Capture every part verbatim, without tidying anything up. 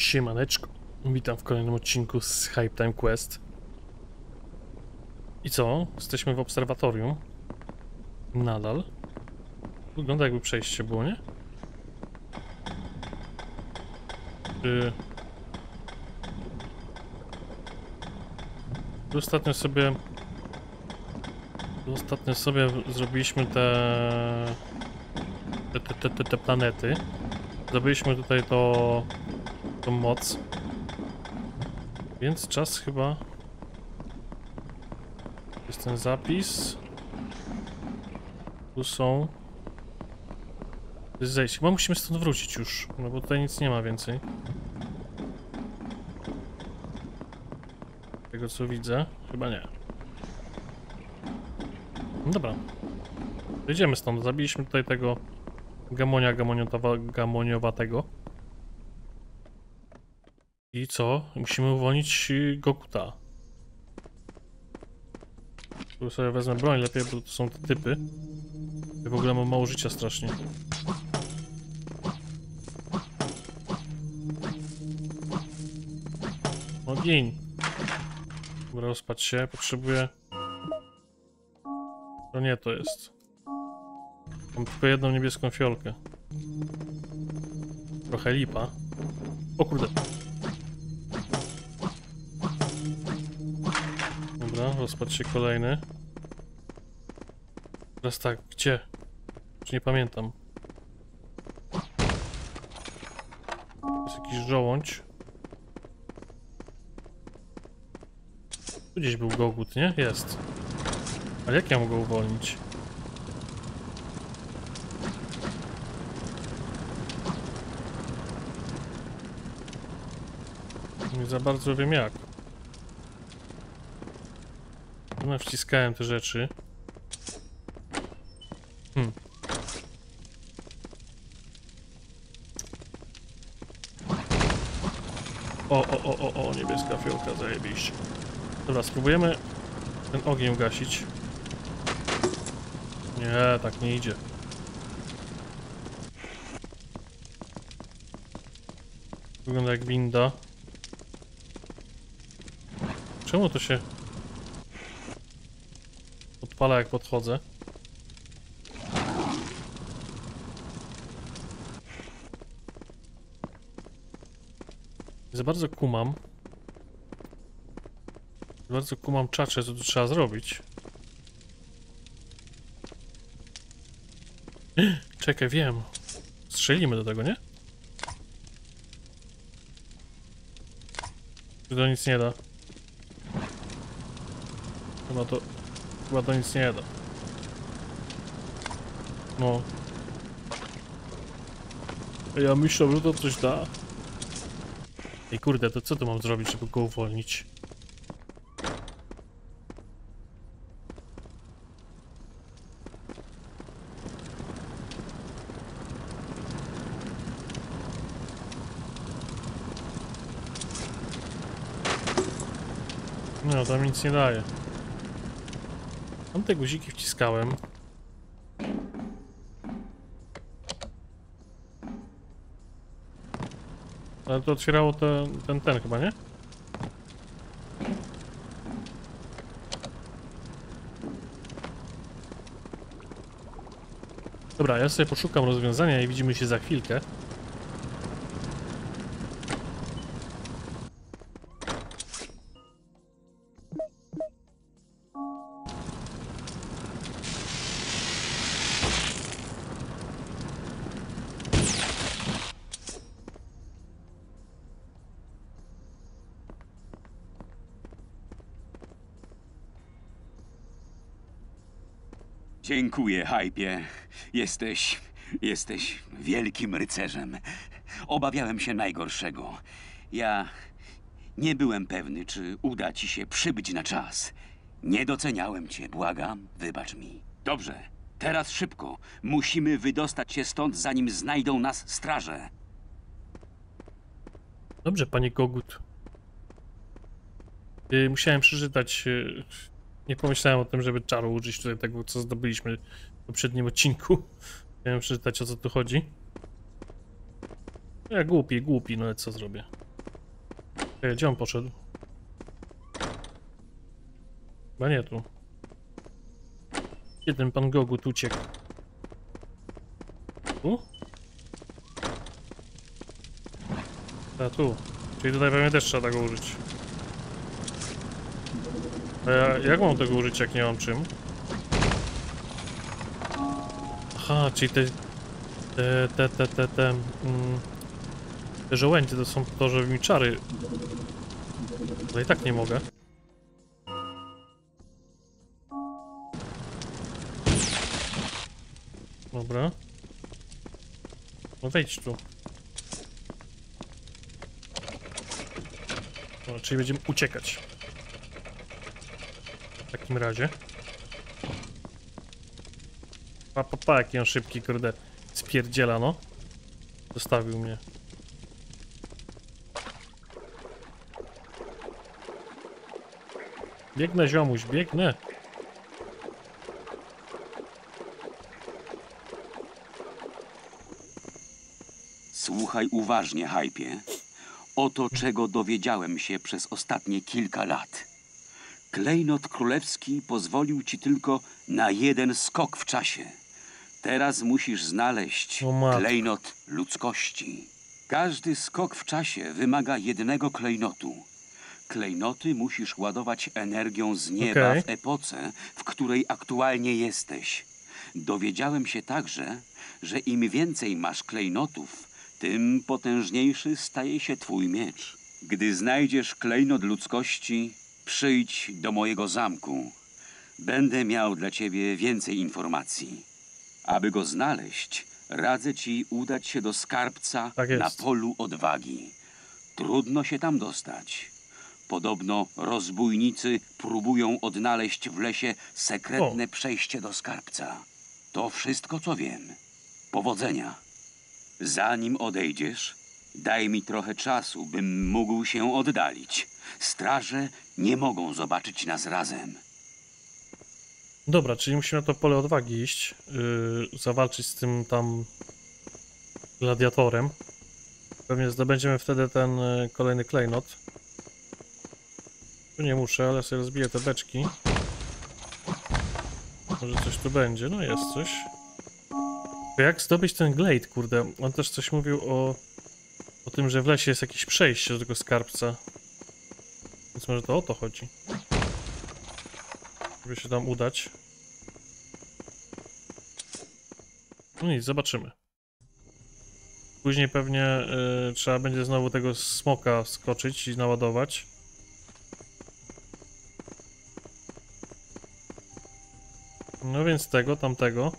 Siemaneczko, witam w kolejnym odcinku z Hype Time Quest. I co? Jesteśmy w obserwatorium. Nadal. Wygląda jakby przejście było, nie? Czy... Ostatnio sobie... Ostatnio sobie zrobiliśmy te... Te, te, te, te planety. Zdobyliśmy tutaj to... tą moc. Więc czas chyba... Jest ten zapis. Tu są... To jest zejście. Chyba musimy stąd wrócić już, no bo tutaj nic nie ma więcej. Tego co widzę, chyba nie. No dobra. Wyjdziemy stąd. Zabiliśmy tutaj tego gamonia gamoniowatego. I co? Musimy uwolnić Gokuta. Tu sobie wezmę broń lepiej, bo to są te typy. Ja w ogóle mam mało życia strasznie. Ogień. Dobra, rozpać się. Potrzebuję... To nie to jest. Mam tylko jedną niebieską fiolkę. Trochę lipa. O kurde. Dobra, rozpać się kolejny. Teraz tak, gdzie? Już nie pamiętam. To jest jakiś żołądź. Tu gdzieś był Gogut, nie? Jest. Ale jak ja mogę uwolnić? Nie za bardzo wiem jak. No, wciskałem te rzeczy. Hmm. O, o, o, o, o, niebieska fiolka, zajebiście. Dobra, spróbujemy ten ogień ugasić. Nie, tak nie idzie. Wygląda jak winda. Czemu to się odpala jak podchodzę? Za bardzo kumam. Za bardzo kumam czacze, co tu trzeba zrobić. Czekaj, wiem. Strzelimy do tego, nie? Czy to nic nie da? Chyba to... Chyba to nic nie da. No. Ja myślę, że to coś da. Ej kurde, to co tu mam zrobić, żeby go uwolnić? No, tam nic nie daje. Tam te guziki wciskałem. Ale to otwierało te, ten, ten chyba, nie? Dobra, ja sobie poszukam rozwiązania i widzimy się za chwilkę. Dziękuję, Hypie. Jesteś... jesteś wielkim rycerzem. Obawiałem się najgorszego. Ja nie byłem pewny, czy uda ci się przybyć na czas. Nie doceniałem cię, błagam, wybacz mi. Dobrze, teraz szybko. Musimy wydostać się stąd, zanim znajdą nas straże. Dobrze, panie Gogut. Yy, musiałem przeczytać... Yy... Nie pomyślałem o tym, żeby czaru użyć tutaj tego, co zdobyliśmy w poprzednim odcinku. Chciałem przeczytać, o co tu chodzi. Ja głupi, głupi, no ale co zrobię? Ej, gdzie on poszedł? Chyba nie tu. Jeden pan Gogut uciekł. Tu? A tu. Czyli tutaj pewnie też trzeba tego użyć. A ja, jak mam tego użyć, jak nie mam czym? Aha, czyli te... Te, te, te, te, te... Mm, te żołędzie to są to, żeby mi czary... Ale i tak nie mogę. Dobra. No wejdź tu. No, czyli będziemy uciekać. W takim razie. Pa, pa, pa, jaki on szybki, kurde. Spierdziela, no. Zostawił mnie. Biegnę, ziomuś, biegnę. Słuchaj uważnie, Hypie. Oto czego dowiedziałem się przez ostatnie kilka lat. Klejnot królewski pozwolił ci tylko na jeden skok w czasie. Teraz musisz znaleźć O matko. klejnot ludzkości. Każdy skok w czasie wymaga jednego klejnotu. Klejnoty musisz ładować energią z nieba Okej. w epoce, w której aktualnie jesteś. Dowiedziałem się także, że im więcej masz klejnotów, tym potężniejszy staje się twój miecz. Gdy znajdziesz klejnot ludzkości, przyjdź do mojego zamku. Będę miał dla ciebie więcej informacji. Aby go znaleźć, radzę ci udać się do skarbca Tak jest. na polu odwagi. Trudno się tam dostać. Podobno rozbójnicy próbują odnaleźć w lesie sekretne O. przejście do skarbca. To wszystko, co wiem. Powodzenia. Zanim odejdziesz, daj mi trochę czasu, bym mógł się oddalić. Straże nie mogą zobaczyć nas razem. Dobra, czyli musimy na to pole odwagi iść. Yy, zawalczyć z tym tam... gladiatorem. Pewnie zdobędziemy wtedy ten y, kolejny klejnot. Tu nie muszę, ale sobie rozbiję te beczki. Może coś tu będzie. No jest coś. To jak zdobyć ten glade, kurde? On też coś mówił o... o tym, że w lesie jest jakieś przejście do tego skarbca. Więc może to o to chodzi. Żeby się tam udać. No nic, zobaczymy. Później pewnie y, trzeba będzie znowu tego smoka skoczyć i naładować. No więc tego, tamtego.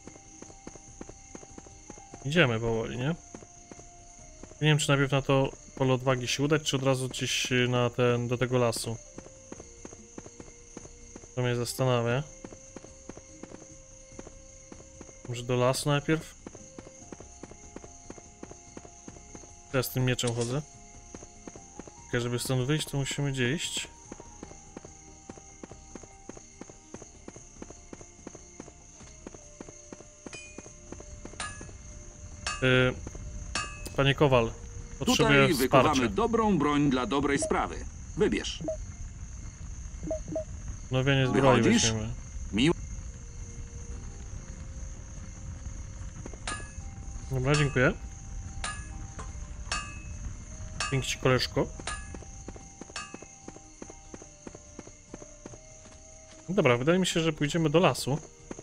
Idziemy powoli, nie? Nie wiem, czy najpierw na to pole odwagi się udać, czy od razu gdzieś na ten, do tego lasu. To mnie zastanawia. Może do lasu najpierw? Teraz tym mieczem chodzę. Tylko żeby stąd wyjść, to musimy gdzie iść. Yy, panie Kowal, potrzebuję Tutaj wykuwamy wsparcia. dobrą broń dla dobrej sprawy. Wybierz. Nowienie zbroi Wychodzisz? weźmiemy. Miło. Dobra, dziękuję. Dzięki ci, koleżko. Dobra, wydaje mi się, że pójdziemy do lasu.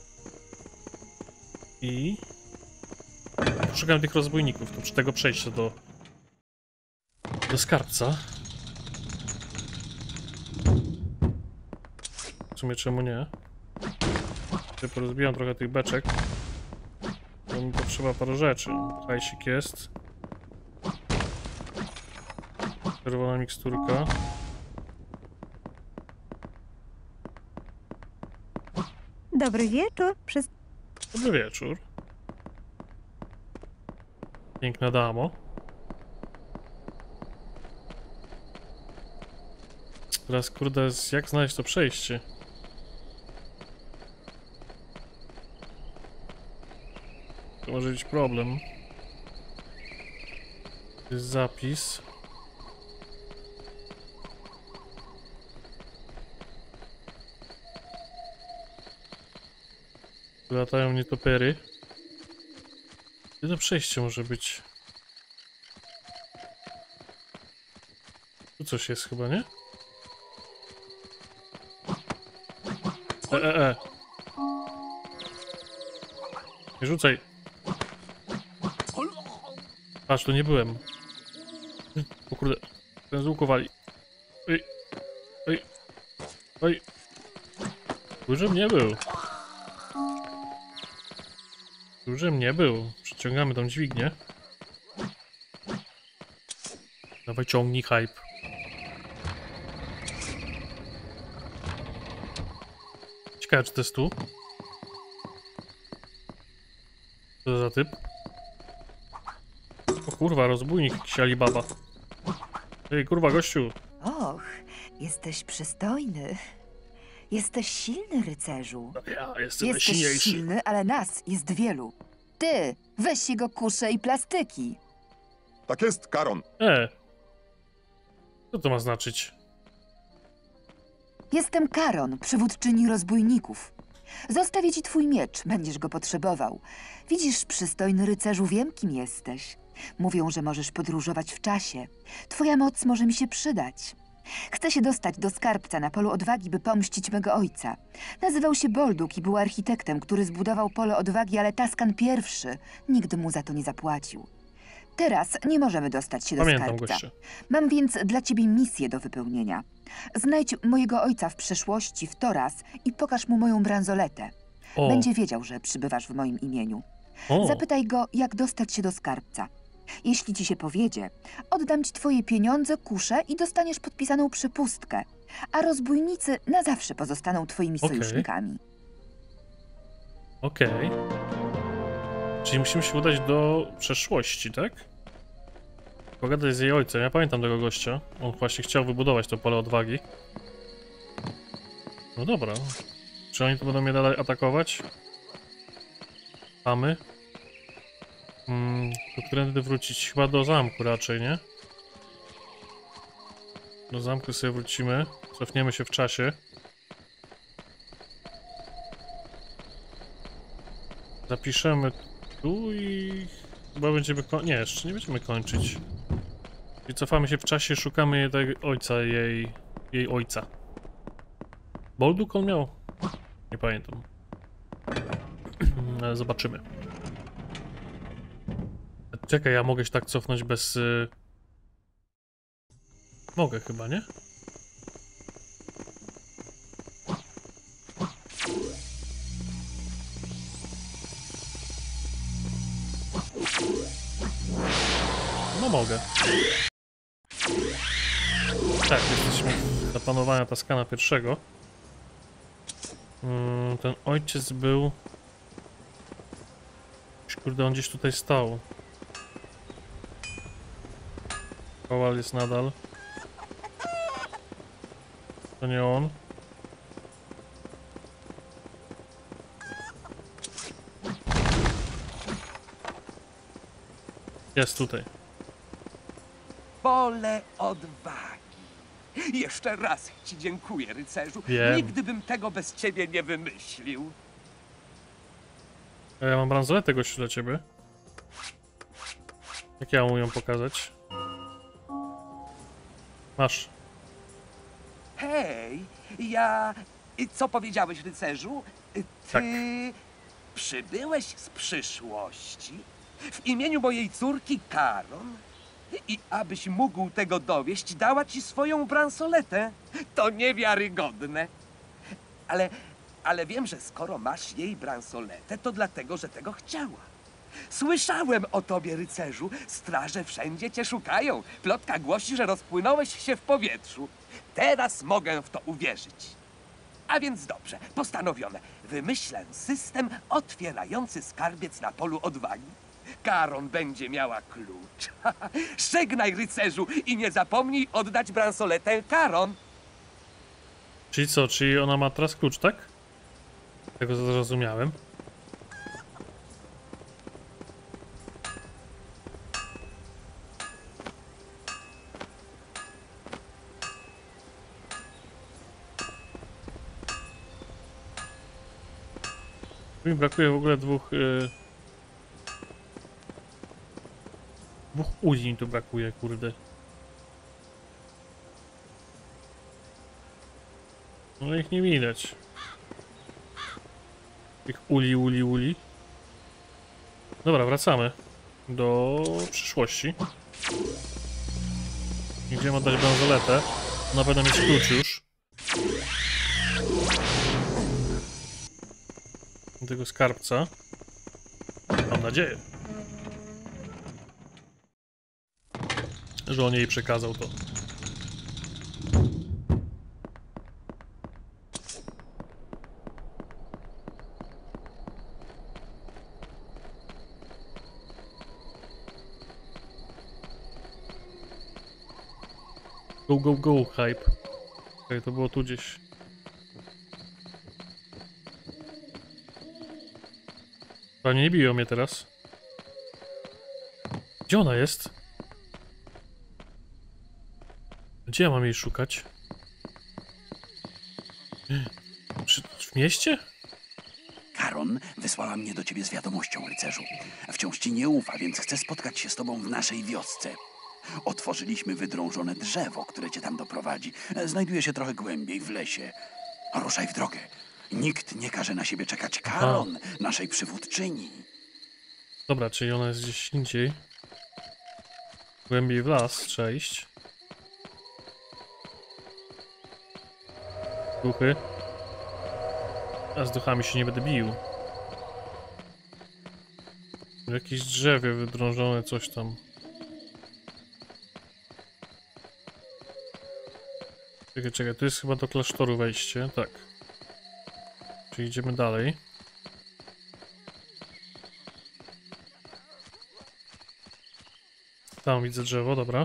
I... Poszukamy tych rozbójników, to przy tego przejścia do... do skarbca. W sumie czemu nie? Ja porozbijam trochę tych beczek. Bo mi potrzeba paru rzeczy. Hajsik jest. Czerwona miksturka. Dobry wieczór. Przez... Dobry wieczór. Piękna damo. Teraz kurde, jak znaleźć to przejście? To może być problem. To jest zapis. Latają nietopery. Gdzie to przejście może być? Tu coś jest chyba, nie? E, e, e. Nie rzucaj. Patrz, tu nie byłem. O kurde. Ten z łuku wali. Oj. Oj. Oj. Dużym nie był. Dużym nie był. Przyciągamy tą dźwignię. Dawaj, ciągnij hype. Ciekawe, czy to jest tu? Co to za typ? O kurwa, rozbójnik jakiś Alibaba. Ej, kurwa, gościu. Och, jesteś przystojny. Jesteś silny, rycerzu. Ja jestem Jesteś najsilniejszy. silny, ale nas jest wielu. Ty, weź jego kusze i plastyki. Tak jest, Karon. E. Co to ma znaczyć? Jestem Karon, przywódczyni rozbójników. Zostawię ci twój miecz, będziesz go potrzebował. Widzisz, przystojny rycerzu, wiem, kim jesteś. Mówią, że możesz podróżować w czasie. Twoja moc może mi się przydać. Chcę się dostać do skarbca na polu odwagi, by pomścić mego ojca. Nazywał się Bolduk i był architektem, który zbudował pole odwagi, ale Taskan pierwszy nigdy mu za to nie zapłacił. Teraz nie możemy dostać się do Pamiętam, skarbca. goście. Mam więc dla ciebie misję do wypełnienia. Znajdź mojego ojca w przeszłości w Toras i pokaż mu moją bransoletę. O. Będzie wiedział, że przybywasz w moim imieniu. O. Zapytaj go, jak dostać się do skarbca. Jeśli ci się powiedzie, oddam ci twoje pieniądze, kusze i dostaniesz podpisaną przepustkę. A rozbójnicy na zawsze pozostaną twoimi Okej. sojusznikami. Okej. Czyli musimy się udać do przeszłości, tak? Pogadać z jej ojcem. Ja pamiętam tego gościa. On właśnie chciał wybudować to pole odwagi. No dobra. Czy oni tu będą mnie dalej atakować? Mamy. Hmm, to którędy wrócić? Chyba do zamku raczej, nie? Do zamku sobie wrócimy. Cofniemy się w czasie. Zapiszemy tu i chyba będziemy ko- nie, jeszcze nie będziemy kończyć. I cofamy się w czasie, szukamy tego ojca, jej, jej ojca. Bolduk on miał? Nie pamiętam. Ale zobaczymy. Czekaj, ja mogę się tak cofnąć bez... Y... Mogę chyba, nie? No mogę. Tak, jesteśmy do panowania Taskana pierwszego. Mm, ten ojciec był... Kurde, on gdzieś tutaj stał. Kowal jest nadal. To nie on. Jest tutaj. Pole odwagi. Jeszcze raz ci dziękuję, rycerzu. Wiem. Nigdy bym tego bez ciebie nie wymyślił. Ja mam bransoletę gościu dla ciebie. Jak ja mam ją pokazać? Masz. Hej, ja... I co powiedziałeś, rycerzu? Ty Tak. przybyłeś z przyszłości w imieniu mojej córki Karon? I abyś mógł tego dowieść, dała ci swoją bransoletę. To niewiarygodne. Ale, ale wiem, że skoro masz jej bransoletę, to dlatego, że tego chciała. Słyszałem o tobie, rycerzu. Straże wszędzie cię szukają. Plotka głosi, że rozpłynąłeś się w powietrzu. Teraz mogę w to uwierzyć. A więc dobrze, postanowione. Wymyślę system otwierający skarbiec na polu odwagi. Karon będzie miała klucz. Żegnaj, rycerzu, i nie zapomnij oddać bransoletę Karon. Czyli co? Czyli ona ma teraz klucz, tak? Tego zrozumiałem. Mi brakuje w ogóle dwóch... Yy... Dwóch uli mi tu brakuje, kurde. No ich nie widać. Tych uli, uli, uli. Dobra, wracamy do przyszłości. Idziemy oddać bransoletę. Na pewno mieć klucz już. Do tego skarbca. Mam nadzieję, że on jej przekazał to. Go, go, go, hype. Okay, to było tu gdzieś. Pewnie nie biją mnie teraz. Gdzie ona jest? Gdzie ja mam jej szukać? Przy, w mieście? Karon wysłała mnie do ciebie z wiadomością, rycerzu. Wciąż ci nie ufa, więc chce spotkać się z tobą w naszej wiosce. Otworzyliśmy wydrążone drzewo, które cię tam doprowadzi. Znajduje się trochę głębiej w lesie. Ruszaj w drogę. Nikt nie każe na siebie czekać. Karon, Aha. naszej przywódczyni. Dobra, czyli ona jest gdzieś indziej. Głębiej w las trzeba iść. Duchy. Ja z duchami się nie będę bił. W jakieś drzewie wydrążone coś tam. Czekaj, czekaj, tu jest chyba do klasztoru wejście, tak. Czyli idziemy dalej. Tam widzę drzewo, dobra.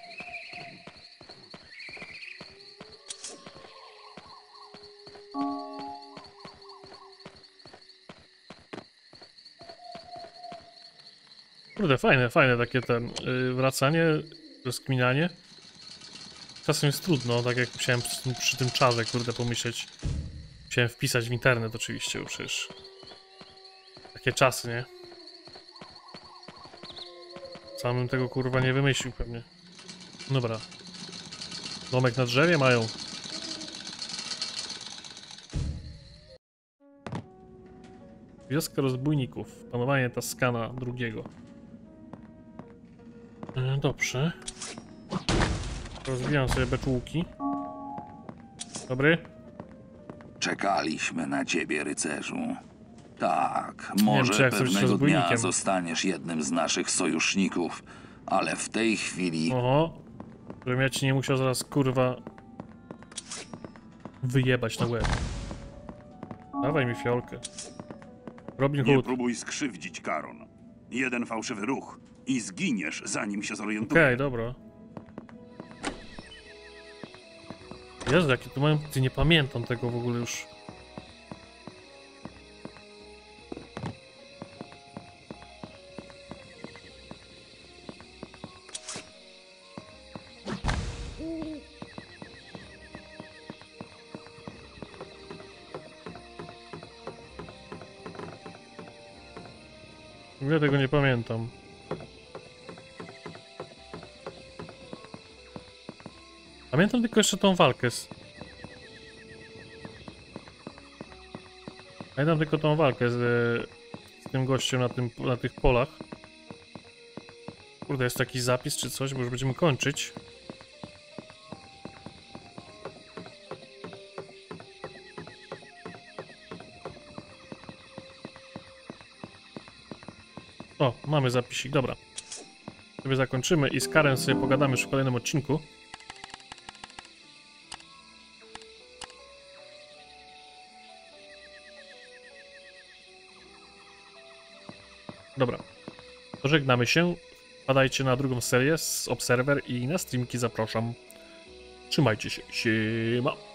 Kurde, fajne, fajne takie ten yy, wracanie, rozkminianie. Czasem jest trudno, tak jak musiałem przy tym, przy tym czarze, kurde, pomyśleć. Musiałem wpisać w internet oczywiście, bo przecież takie czasy, nie? Sam bym tego kurwa nie wymyślił pewnie. Dobra. Domek na drzewie mają. Wioska rozbójników. Panowanie Taskana drugiego. E, dobrze. Rozbijam sobie beczułki. Dobry. Czekaliśmy na ciebie, rycerzu. Tak, wiem, może czy jak chcesz być pewnego dnia rozbójnikiem. zostaniesz jednym z naszych sojuszników, ale w tej chwili... Oho. Żebym ja ci nie musiał zaraz kurwa wyjebać na łeb. Dawaj mi fiolkę. Robin Nie Hood. próbuj skrzywdzić, Karon. Jeden fałszywy ruch i zginiesz, zanim się Okej, zorientujesz. okay, dobra. Jezu, jakie tu mają... Ty, nie pamiętam tego w ogóle już. Ja tego nie pamiętam. Pamiętam tylko jeszcze tą walkę z... Pamiętam tylko tą walkę z, z tym gościem na, tym, na tych polach. Kurde, jest taki zapis czy coś, bo już będziemy kończyć. O, mamy zapisik, dobra. Sobie zakończymy i z Karen sobie pogadamy już w kolejnym odcinku. Dobra, pożegnamy się. Wpadajcie na drugą serię z Observer i na streamki zapraszam. Trzymajcie się. Siema.